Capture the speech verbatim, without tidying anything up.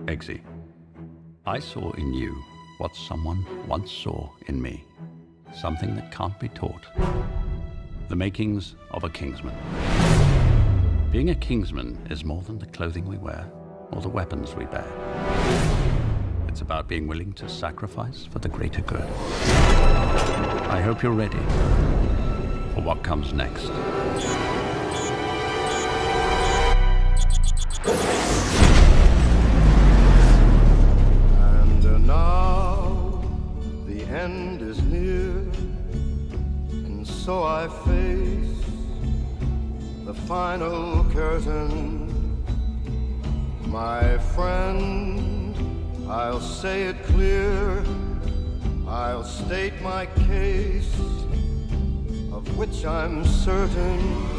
Eggsy, I saw in you what someone once saw in me. Something that can't be taught. The makings of a Kingsman. Being a Kingsman is more than the clothing we wear or the weapons we bear. It's about being willing to sacrifice for the greater good. I hope you're ready for what comes next. And now the end is near, and so I face the final curtain. My friend, I'll say it clear, I'll state my case, of which I'm certain.